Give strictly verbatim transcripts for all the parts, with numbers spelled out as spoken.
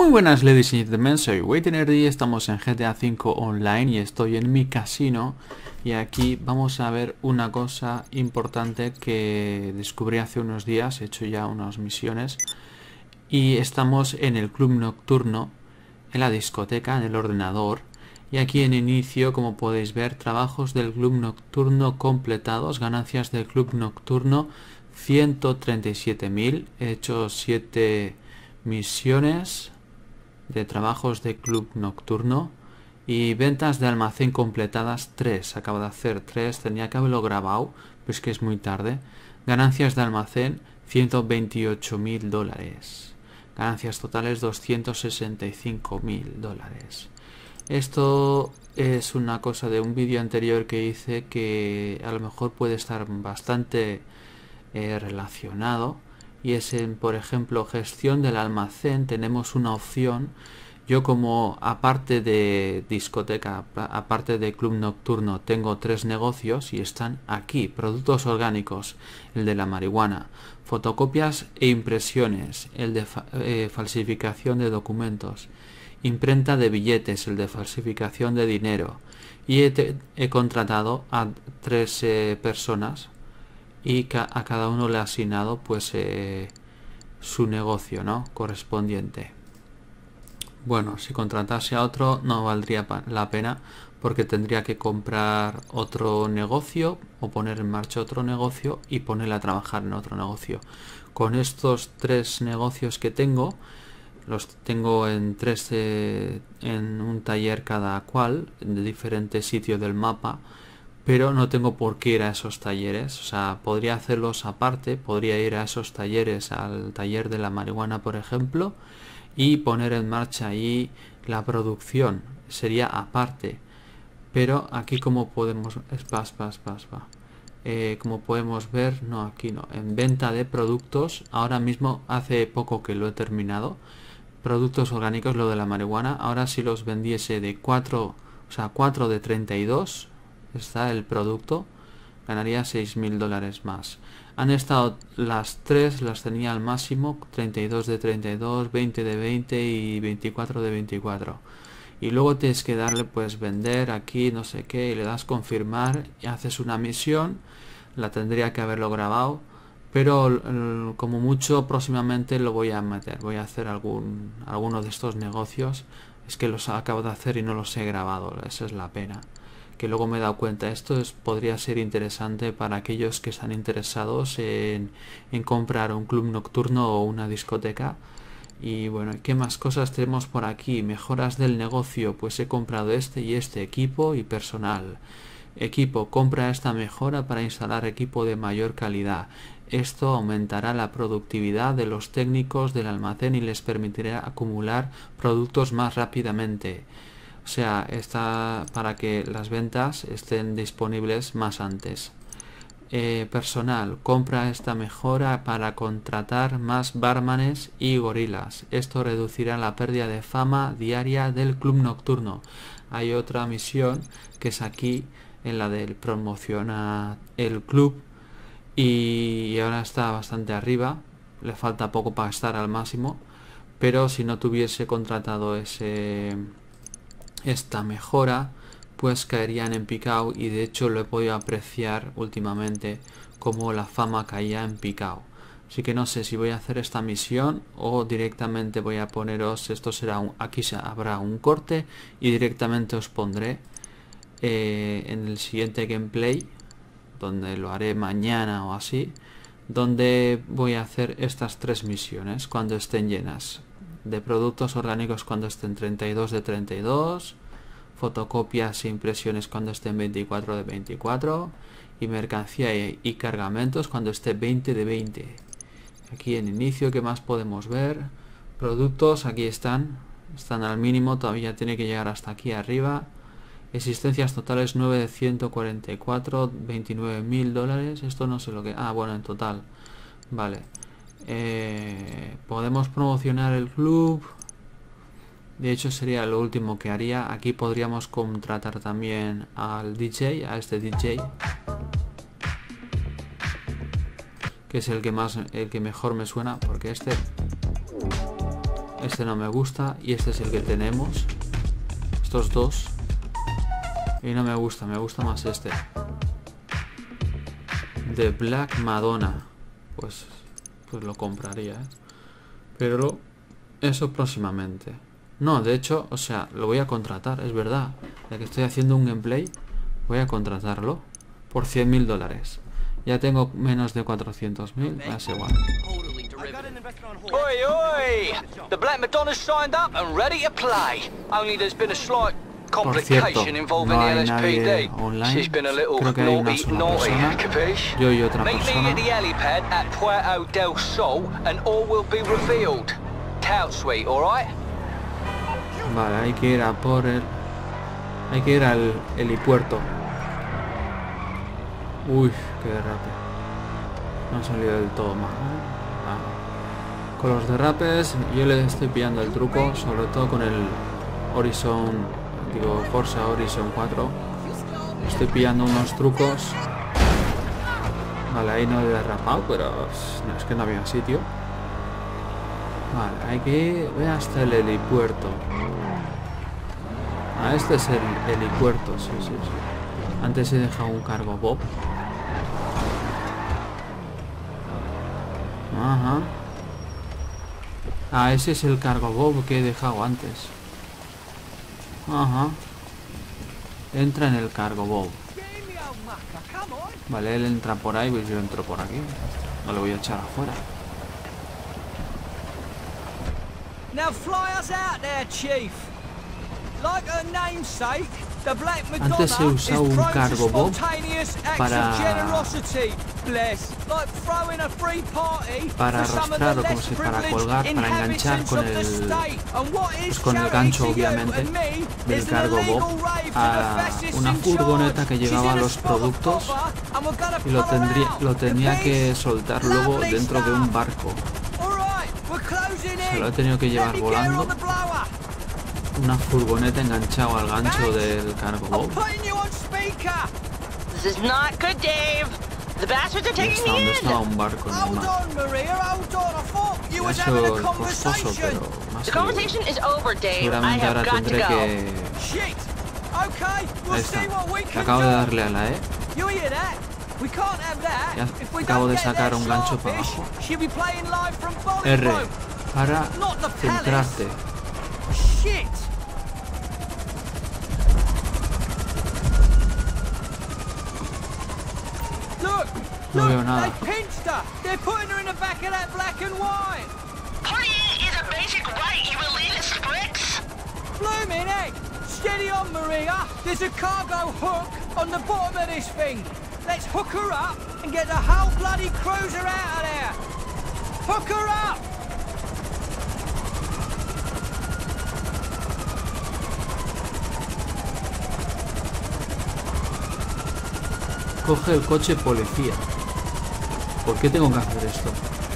Muy buenas ladies and gentlemen, soy Waitenerdy, estamos en G T A cinco Online y estoy en mi casino. Y aquí vamos a ver una cosa importante que descubrí hace unos días, he hecho ya unas misiones. Y estamos en el club nocturno, en la discoteca, en el ordenador. Y aquí en inicio, como podéis ver, trabajos del club nocturno completados, ganancias del club nocturno ciento treinta y siete mil, he hecho siete misiones de trabajos de club nocturno y ventas de almacén completadas tres, acabo de hacer tres, tenía que haberlo grabado, pues que es muy tarde. Ganancias de almacén ciento veintiocho mil dólares, ganancias totales doscientos sesenta y cinco mil dólares. Esto es una cosa de un vídeo anterior que hice que a lo mejor puede estar bastante eh, relacionado. Y es en, por ejemplo, gestión del almacén. Tenemos una opción. Yo, como aparte de discoteca, aparte de club nocturno, tengo tres negocios y están aquí. Productos orgánicos, el de la marihuana, fotocopias e impresiones, el de fa eh, falsificación de documentos, imprenta de billetes, el de falsificación de dinero. Y he, he contratado a tres eh, personas. Y ca a cada uno le ha asignado pues eh, su negocio, ¿no?, correspondiente. Bueno, si contratase a otro no valdría la pena porque tendría que comprar otro negocio o poner en marcha otro negocio y ponerle a trabajar en otro negocio. Con estos tres negocios que tengo, los tengo en tres eh, en un taller cada cual, de diferentes sitios del mapa. Pero no tengo por qué ir a esos talleres, o sea, podría hacerlos aparte, podría ir a esos talleres, al taller de la marihuana, por ejemplo, y poner en marcha ahí la producción, sería aparte. Pero aquí, como podemos, es pas, pas, pas, pas. Eh, como podemos ver, no, aquí no, en venta de productos, ahora mismo hace poco que lo he terminado, productos orgánicos, lo de la marihuana. Ahora si los vendiese de cuatro, o sea, cuatro de treinta y dos, está el producto, ganaría seis mil dólares más. Han estado las tres, las tenía al máximo, treinta y dos de treinta y dos, veinte de veinte y veinticuatro de veinticuatro. Y luego tienes que darle pues vender aquí, no sé qué, y le das confirmar y haces una misión. La tendría que haberlo grabado, pero como mucho próximamente lo voy a meter, voy a hacer algún alguno de estos negocios. Es que los acabo de hacer y no los he grabado, esa es la pena. Que luego me he dado cuenta, esto es, podría ser interesante para aquellos que están interesados en, en comprar un club nocturno o una discoteca. Y bueno, ¿qué más cosas tenemos por aquí? Mejoras del negocio, pues he comprado este y este equipo y personal. Equipo, compra esta mejora para instalar equipo de mayor calidad. Esto aumentará la productividad de los técnicos del almacén y les permitirá acumular productos más rápidamente. O sea, está para que las ventas estén disponibles más antes. Eh, personal, compra esta mejora para contratar más barmanes y gorilas. Esto reducirá la pérdida de fama diaria del club nocturno. Hay otra misión que es aquí, en la del promociona el club. Y ahora está bastante arriba. Le falta poco para estar al máximo. Pero si no tuviese contratado ese... esta mejora, pues caerían en picado, y de hecho lo he podido apreciar últimamente como la fama caía en picado. Así que no sé si voy a hacer esta misión o directamente voy a poneros, esto será un, aquí habrá un corte y directamente os pondré eh, en el siguiente gameplay, donde lo haré mañana o así, donde voy a hacer estas tres misiones cuando estén llenas. De productos orgánicos cuando estén treinta y dos de treinta y dos, fotocopias e impresiones cuando estén veinticuatro de veinticuatro y mercancía y, y cargamentos cuando esté veinte de veinte. Aquí en inicio, ¿qué más podemos ver? Productos, aquí están, están al mínimo, todavía tiene que llegar hasta aquí arriba. Existencias totales nueve de ciento cuarenta y cuatro, veintinueve mil dólares, esto no sé lo que... Ah, bueno, en total, vale. Eh, podemos promocionar el club. De hecho sería lo último que haría. Aquí podríamos contratar también al D J, a este D J, que es el que más, el que mejor me suena, porque este Este no me gusta y este es el que tenemos. Estos dos. Y no me gusta, me gusta más este. The Black Madonna. Pues, pues lo compraría, ¿eh? Pero eso próximamente. No, de hecho, o sea, lo voy a contratar, es verdad. Ya que estoy haciendo un gameplay, voy a contratarlo por cien mil dólares. Ya tengo menos de cuatrocientos mil, me da igual. Oi, oi! The Black Madonna's signed up and ready to play. Only there's been a slight Por cierto, complication involving no the hay L S P nadie D. online. She's been a little Creo que hay una naughty, sola naughty, persona. capiche? Yo y otra Meet me persona. at the helipad at Puerto del Sol and all will be revealed. Tout sweet, alright? Vale, hay que ir a por el... Hay que ir al helipuerto. Uy, qué derrape. No ha salido del todo mal, ¿eh? Ah. Con los derrapes yo le estoy pillando el truco, sobre todo con el Horizon, digo Forza Horizon cuatro. Estoy pillando unos trucos. Vale, ahí no he derrapado, pero no, es que no había sitio. Vale, hay que ir hasta el helipuerto. Ah, este es el helipuerto, sí, sí, sí. Antes he dejado un cargo Bob. Ajá. Ah, ese es el cargo Bob que he dejado antes. Ajá. Entra en el cargo Bob. Vale, él entra por ahí, pues yo entro por aquí. No lo voy a echar afuera. Now fly us out there, Chief. Like her namesake, the Black Madonna Antes se usaba un is cargo prone to Bob spontaneous acts para- of generosity. Bless, like throwing a free party Para for some of arrastrar the o como less si para privileged colgar, para enganchar inhabitants con of the el- state. And what is pues con el charity gancho, to you obviamente, and me del is an cargo illegal Bob rave for a the fascists una in furgoneta charge. que She's llevaba in a los spot of productos cover, and we're gonna y lo, pull her tendría, out. lo The tenía que peace? soltar luego Lovely dentro de un stuff. barco. All right, we're closing Se in. lo he tenido que llevar Let me get her volando. on the blower. Una furgoneta enganchado al gancho del cargo I'm Bob. putting you on speaker. This is not good, Dave. The bastards are Y taking hasta me donde in. estaba un barco en el Hold mar. on, Maria, hold on. I thought you Ha was having sido a costoso, conversation. pero más The que conversation is over, Dave. I seguramente have ahora got to tendré go. que... Shit. Okay, we'll Ahí see está. what we Que can acabo de do. darle a la E. You hear that? We can't have that. Ya If we acabo don't de get sacar that un gancho para starfish, abajo. she'll be playing live from R. Bolingbroke. Para Not the centrarte. Shit. Look, No look, veo nada. they pinched her. They're putting her in the back of that black and white. Partying is a basic right, you elitist pricks. Blooming heck! Steady on, Maria. There's a cargo hook on the bottom of this thing. Let's hook her up and get the whole bloody cruiser out of there. Hook her up! Coge el coche policía. ¿Por qué tengo que hacer esto?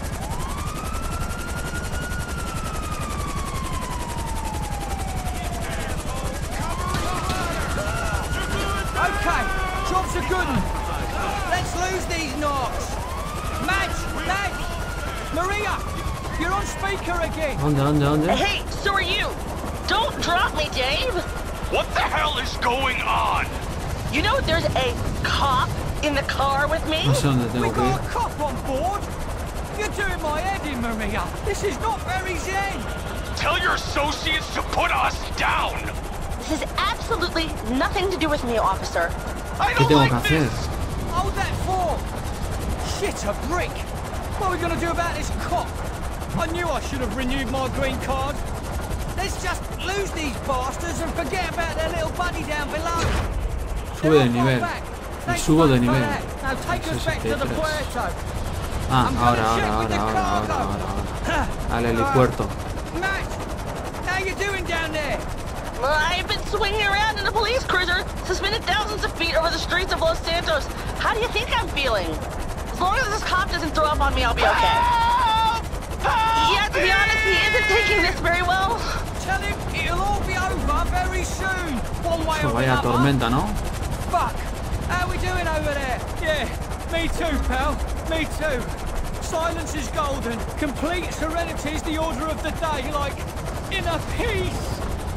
Okay, job's a good one. Let's lose these knocks. Madge, Madge, Maria, you're on speaker again. ¿Dónde, dónde, dónde? Hey, so are you. Don't drop me, Dave. What the hell is going on? You know there's a cop in the car with me? No sé dónde We tengo que got ir. a cop on board. You're doing my head in, Maria. This is not very zen. Tell your associates to put us down. This has absolutely nothing to do with me, officer. I ¿Qué don't tengo que like hacer? this. Hold that for. Shit, a brick. What are we going to do about this cop? I knew I should have renewed my green card. Let's just lose these bastards and forget about their little buddy down below. Sube de nivel. Me subo de nivel. Now take us back to the sesenta y tres. Puerto. Ah, I'm ahora, gonna check ahora, with the ahora, ahora, cargo. ahora, ahora, ahora. Al helipuerto. Max, how you doing down there? Well, I've been swinging around in a police cruiser, suspended thousands of feet over the streets of Los Santos. How do you think I'm feeling? As long as this cop doesn't throw up on me, I'll be okay. Yeah, to be honest, he isn't taking this very well. Tell him it'll all be over very soon. One way or Vaya another. tormenta, ¿no? Fuck! How we doing over there? Yeah, me too, pal. Me too. Silence is golden. Complete serenity is the order of the day, like inner peace.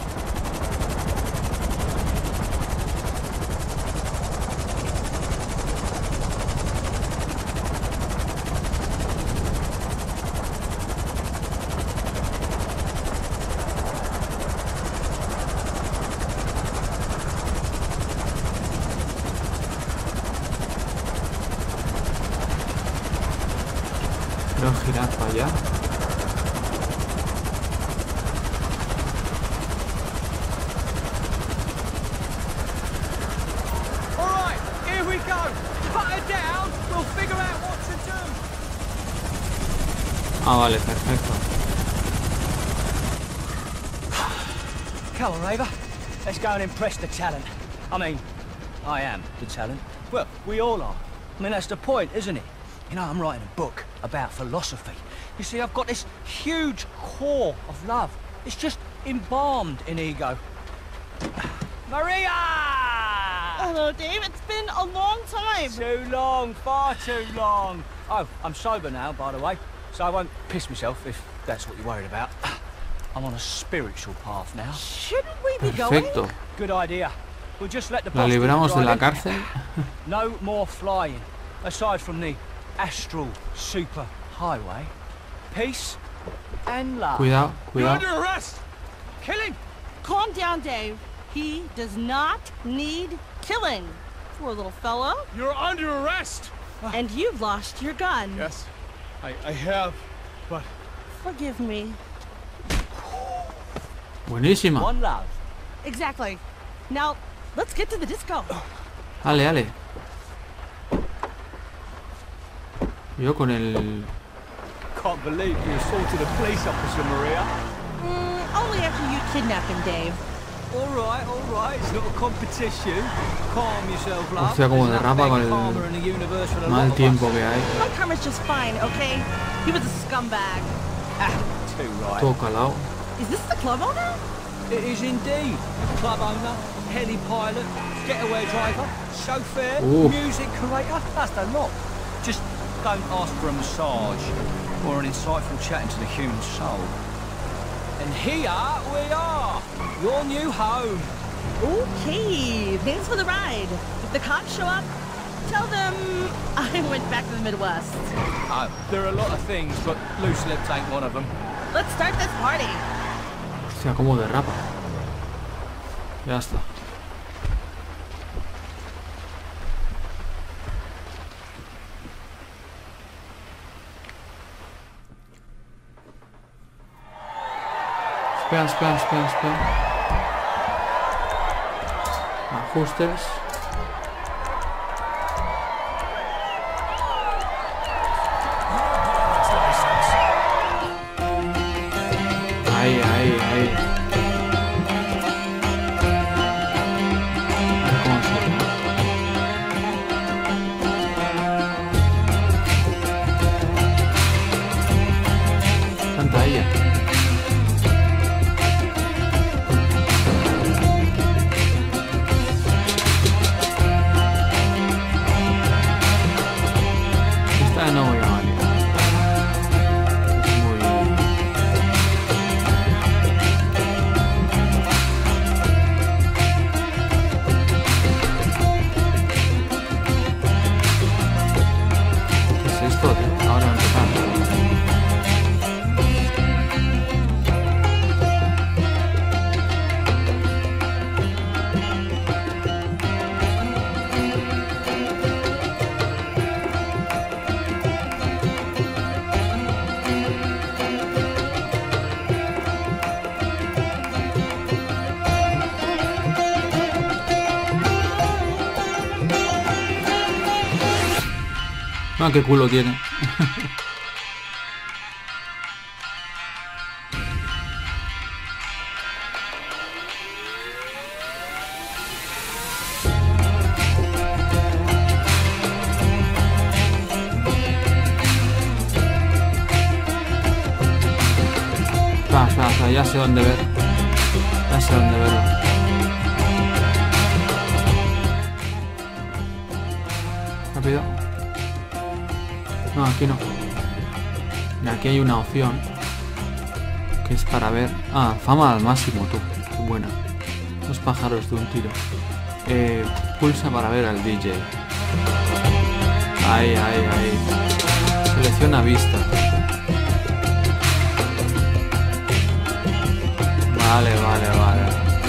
Quiero girar para allá. All right, here we go. Put her down. We'll figure out what to do. Ah, vale, perfecto. Come on, Ava. Let's go and impress the talent. I mean, I am the talent. Well, we all are. I mean, that's the point, isn't it? You know, I'm writing a book about philosophy. You see, I've got this huge core of love. It's just embalmed in ego. Maria! Hello, Dave. It's been a long time. Too long, far too long. Oh, I'm sober now, by the way, so I won't piss myself if that's what you're worried about. I'm on a spiritual path now. Shouldn't we be going? Perfecto. Good idea. We'll just let the La boss do the libramos de la driving. cárcel. No more flying, aside from the astral super highway. Peace and love. Cuidado, You're cuidado. under arrest! Kill him! Calm down, Dave. He does not need killing. Poor little fellow. You're under arrest! And you've lost your gun. Yes, I, I have, but... Forgive me. Buenísima. One love. Exactly. Now, let's get to the disco. Ale, ale. Yo con el... Can't believe you assaulted a police officer, Maria. Mm, only after you kidnapped him, Dave. All right, all right. It's not a competition. Calm yourself, love. Hostia, como There's derrapa con nothing el calmer in the universe for the mal lot of tiempo us. que hay. My karma's just fine, okay? He was a scumbag. Ah, too right. Todo calado. Is this the club owner? It is indeed. Club owner, heli pilot, getaway driver, chauffeur, Ooh. music curator. That's the lot. Just don't ask for a massage or an insightful chat into the human soul. And here we are, your new home. Okay, thanks for the ride. If the cops show up, tell them I went back to the Midwest. Oh, there are a lot of things, but loose lips ain't one of them. Let's start this party. Hostia, como derrapa. Ya está. Espera, espera, espera, espera. Ajustes. Ahí, ahí, ahí. A ver cómo suena. Canta ella. Esta no voy a valer. Es muy... ¿Qué es esto, tío? Ahora empezamos. Ah, qué culo tiene. Espera, espera, espera, ya sé dónde ver. Ya sé dónde verlo. Rápido. No, aquí no. Y aquí hay una opción que es para ver... Ah, fama al máximo, tú. Qué buena. Dos pájaros de un tiro. Eh, pulsa para ver al D J. Ahí, ahí, ahí. Selecciona vista. Vale, vale, vale.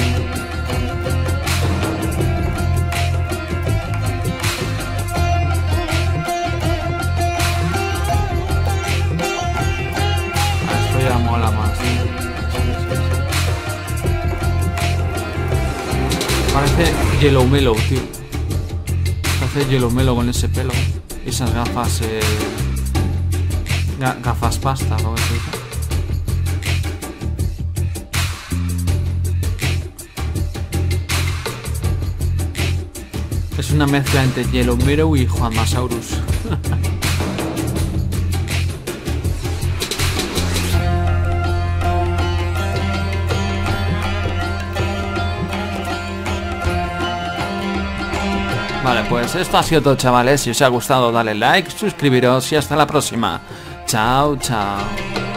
Esto ya mola más. Sí, sí, sí. Parece Yellow Mellow, tío. Parece Yellow Mellow con ese pelo. Y esas gafas... Eh... Ga gafas pasta, ¿no? Es una mezcla entre Yellow Mellow y Juan Masaurus. Vale, pues esto ha sido todo, chavales. Si os ha gustado, dale like, suscribiros y hasta la próxima. Chao, chao.